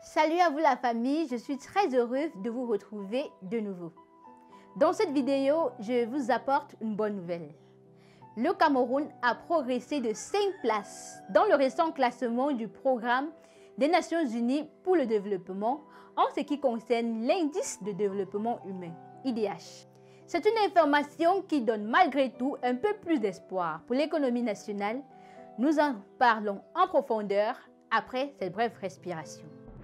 Salut à vous la famille, je suis très heureuse de vous retrouver de nouveau. Dans cette vidéo, je vous apporte une bonne nouvelle. Le Cameroun a progressé de 5 places dans le récent classement du Programme des Nations Unies pour le développement en ce qui concerne l'indice de développement humain, IDH. C'est une information qui donne malgré tout un peu plus d'espoir pour l'économie nationale. Nous en parlons en profondeur après cette brève respiration.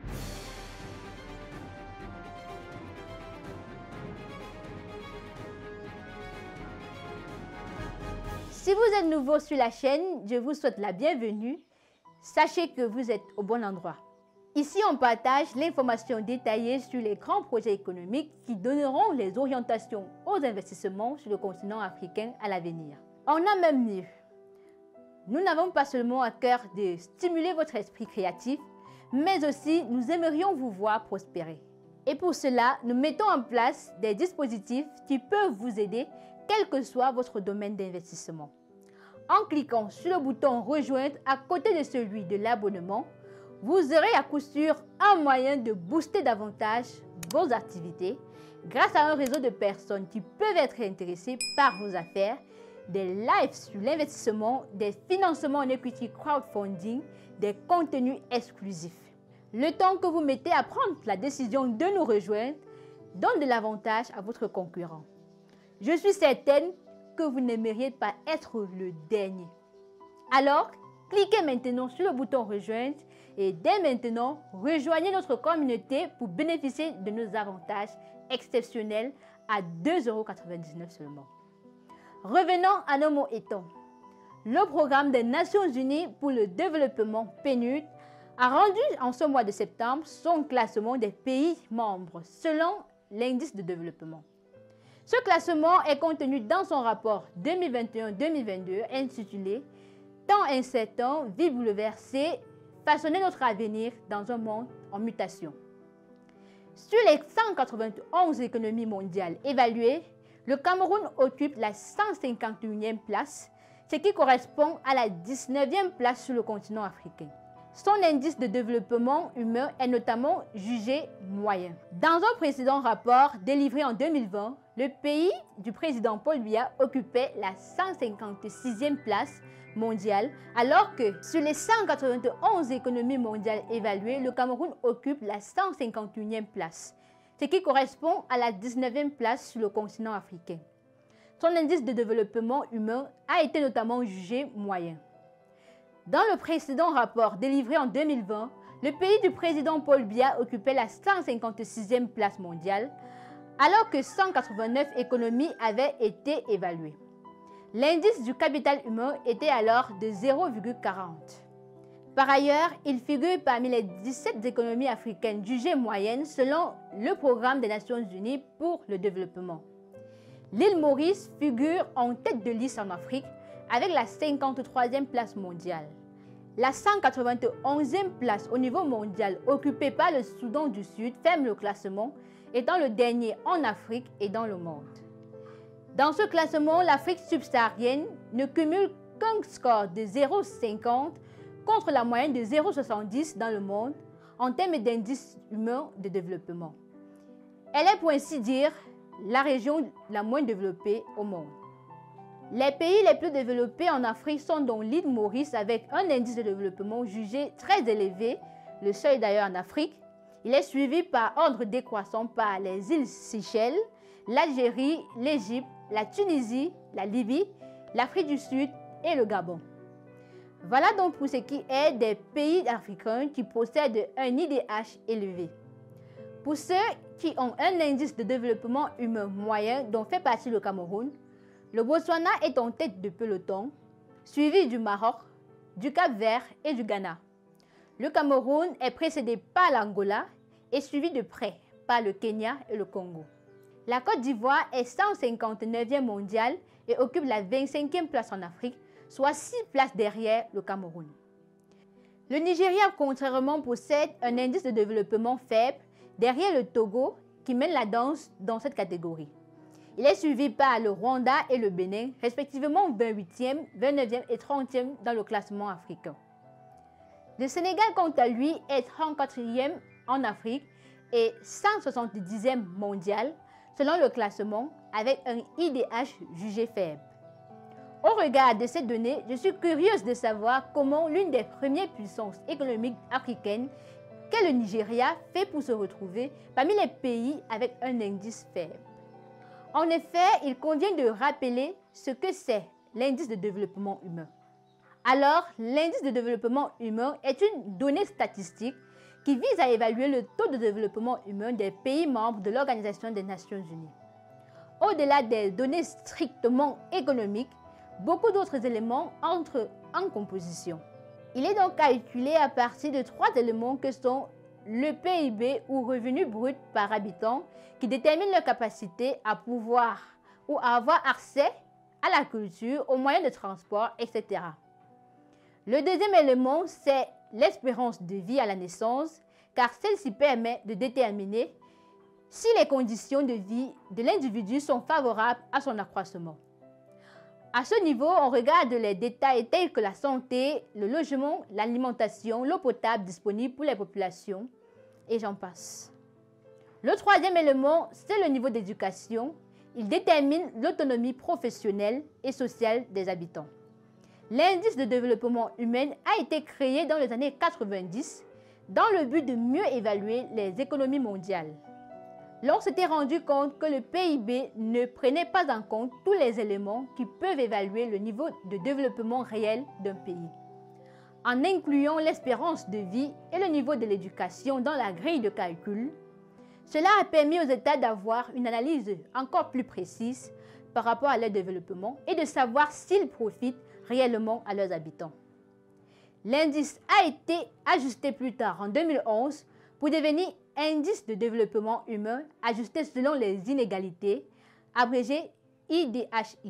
Si vous êtes nouveau sur la chaîne, je vous souhaite la bienvenue. Sachez que vous êtes au bon endroit. Ici, on partage l'information détaillée sur les grands projets économiques qui donneront les orientations aux investissements sur le continent africain à l'avenir. On a même mieux. Nous n'avons pas seulement à cœur de stimuler votre esprit créatif, mais aussi nous aimerions vous voir prospérer. Et pour cela, nous mettons en place des dispositifs qui peuvent vous aider quel que soit votre domaine d'investissement. En cliquant sur le bouton Rejoindre à côté de celui de l'abonnement, vous aurez à coup sûr un moyen de booster davantage vos activités grâce à un réseau de personnes qui peuvent être intéressées par vos affaires, des lives sur l'investissement, des financements en equity crowdfunding, des contenus exclusifs. Le temps que vous mettez à prendre la décision de nous rejoindre donne de l'avantage à votre concurrent. Je suis certaine que vous n'aimeriez pas être le dernier. Alors, cliquez maintenant sur le bouton Rejoindre et dès maintenant, rejoignez notre communauté pour bénéficier de nos avantages exceptionnels à 2,99 € seulement. Revenons à nos mots étons. Le Programme des Nations Unies pour le développement PNUD a rendu en ce mois de septembre son classement des pays membres selon l'indice de développement. Ce classement est contenu dans son rapport 2021-2022 intitulé « Temps incertain, vive bouleversé, façonner notre avenir dans un monde en mutation ». Sur les 191 économies mondiales évaluées, le Cameroun occupe la 151e place, ce qui correspond à la 19e place sur le continent africain. Son indice de développement humain est notamment jugé moyen. Dans un précédent rapport délivré en 2020, le pays du président Paul Biya occupait la 156e place mondiale, alors que sur les 191 économies mondiales évaluées, le Cameroun occupe la 151e place, ce qui correspond à la 19e place sur le continent africain. Son indice de développement humain a été notamment jugé moyen. Dans le précédent rapport délivré en 2020, le pays du président Paul Biya occupait la 156e place mondiale, alors que 189 économies avaient été évaluées. L'indice du capital humain était alors de 0,40. Par ailleurs, il figure parmi les 17 économies africaines jugées moyennes selon le Programme des Nations Unies pour le développement. L'île Maurice figure en tête de liste en Afrique avec la 53e place mondiale. La 191e place au niveau mondial occupée par le Soudan du Sud ferme le classement, étant le dernier en Afrique et dans le monde. Dans ce classement, l'Afrique subsaharienne ne cumule qu'un score de 0,50 contre la moyenne de 0,70 dans le monde en termes d'indice humain de développement. Elle est pour ainsi dire la région la moins développée au monde. Les pays les plus développés en Afrique sont donc l'île Maurice avec un indice de développement jugé très élevé, le seul d'ailleurs en Afrique. Il est suivi par ordre décroissant par les îles Seychelles, l'Algérie, l'Égypte, la Tunisie, la Libye, l'Afrique du Sud et le Gabon. Voilà donc pour ce qui est des pays africains qui possèdent un IDH élevé. Pour ceux qui ont un indice de développement humain moyen dont fait partie le Cameroun, le Botswana est en tête de peloton, suivi du Maroc, du Cap-Vert et du Ghana. Le Cameroun est précédé par l'Angola et suivi de près par le Kenya et le Congo. La Côte d'Ivoire est 159e mondiale et occupe la 25e place en Afrique, soit 6 places derrière le Cameroun. Le Nigeria, contrairement, possède un indice de développement faible derrière le Togo qui mène la danse dans cette catégorie. Il est suivi par le Rwanda et le Bénin, respectivement 28e, 29e et 30e dans le classement africain. Le Sénégal, quant à lui, est 34e en Afrique et 170e mondial selon le classement avec un IDH jugé faible. Au regard de ces données, je suis curieuse de savoir comment l'une des premières puissances économiques africaines, qu'est le Nigeria, fait pour se retrouver parmi les pays avec un indice faible. En effet, il convient de rappeler ce que c'est l'indice de développement humain. Alors, l'indice de développement humain est une donnée statistique qui vise à évaluer le taux de développement humain des pays membres de l'Organisation des Nations Unies. Au-delà des données strictement économiques, beaucoup d'autres éléments entrent en composition. Il est donc calculé à partir de 3 éléments que sont le PIB ou revenu brut par habitant qui détermine leur capacité à pouvoir ou à avoir accès à la culture, aux moyens de transport, etc. Le deuxième élément, c'est l'espérance de vie à la naissance, car celle-ci permet de déterminer si les conditions de vie de l'individu sont favorables à son accroissement. À ce niveau, on regarde les détails tels que la santé, le logement, l'alimentation, l'eau potable disponible pour les populations, et j'en passe. Le troisième élément, c'est le niveau d'éducation. Il détermine l'autonomie professionnelle et sociale des habitants. L'indice de développement humain a été créé dans les années 90 dans le but de mieux évaluer les économies mondiales. L'on s'était rendu compte que le PIB ne prenait pas en compte tous les éléments qui peuvent évaluer le niveau de développement réel d'un pays. En incluant l'espérance de vie et le niveau de l'éducation dans la grille de calcul, cela a permis aux États d'avoir une analyse encore plus précise par rapport à leur développement et de savoir s'ils profitent réellement à leurs habitants. L'indice a été ajusté plus tard en 2011 pour devenir indice de développement humain ajusté selon les inégalités, abrégé IDHI.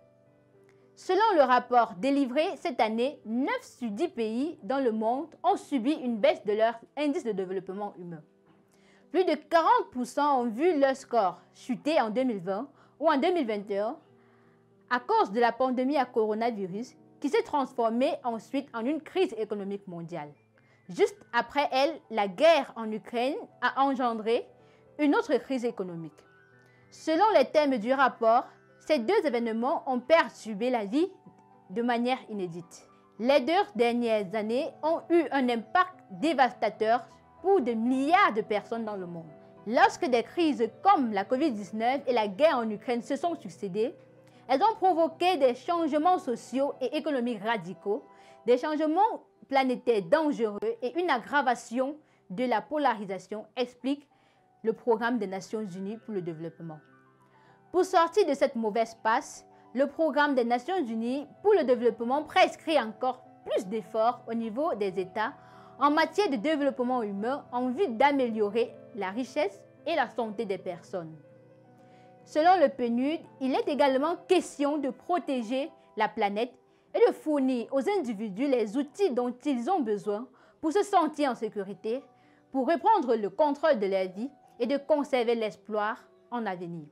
Selon le rapport délivré cette année, 9 sur 10 pays dans le monde ont subi une baisse de leur indice de développement humain. Plus de 40% ont vu leur score chuter en 2020 ou en 2021 à cause de la pandémie à coronavirus qui s'est transformée ensuite en une crise économique mondiale. Juste après elle, la guerre en Ukraine a engendré une autre crise économique. Selon les termes du rapport, ces deux événements ont perturbé la vie de manière inédite. Les 2 dernières années ont eu un impact dévastateur pour des milliards de personnes dans le monde. Lorsque des crises comme la Covid-19 et la guerre en Ukraine se sont succédées, elles ont provoqué des changements sociaux et économiques radicaux, des changements planétaires dangereux et une aggravation de la polarisation, explique le Programme des Nations Unies pour le développement. Pour sortir de cette mauvaise passe, le Programme des Nations Unies pour le développement prescrit encore plus d'efforts au niveau des États en matière de développement humain en vue d'améliorer la richesse et la santé des personnes. Selon le PNUD, il est également question de protéger la planète et de fournir aux individus les outils dont ils ont besoin pour se sentir en sécurité, pour reprendre le contrôle de leur vie et de conserver l'espoir en avenir.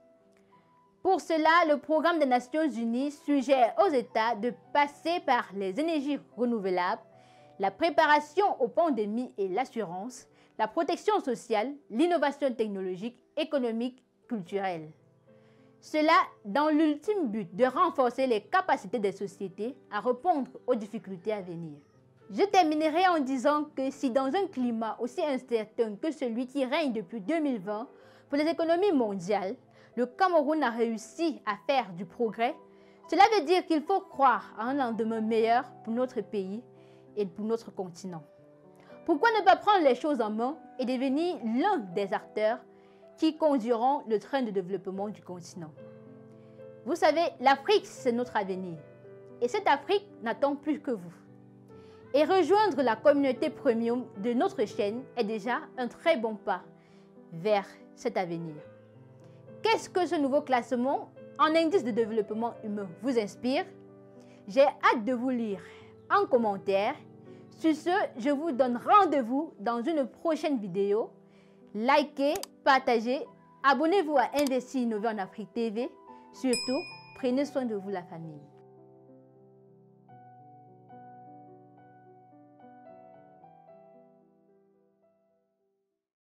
Pour cela, le Programme des Nations Unies suggère aux États de passer par les énergies renouvelables, la préparation aux pandémies et l'assurance, la protection sociale, l'innovation technologique, économique, culturelle. Cela dans l'ultime but de renforcer les capacités des sociétés à répondre aux difficultés à venir. Je terminerai en disant que si dans un climat aussi incertain que celui qui règne depuis 2020 pour les économies mondiales, le Cameroun a réussi à faire du progrès, cela veut dire qu'il faut croire à un lendemain meilleur pour notre pays et pour notre continent. Pourquoi ne pas prendre les choses en main et devenir l'un des acteurs qui conduiront le train de développement du continent? Vous savez, l'Afrique, c'est notre avenir. Et cette Afrique n'attend plus que vous. Et rejoindre la communauté premium de notre chaîne est déjà un très bon pas vers cet avenir. Qu'est-ce que ce nouveau classement en indice de développement humain vous inspire? J'ai hâte de vous lire en commentaire. Sur ce, je vous donne rendez-vous dans une prochaine vidéo. Likez, partagez, abonnez-vous à Investir Innover en Afrique TV. Surtout, prenez soin de vous, la famille.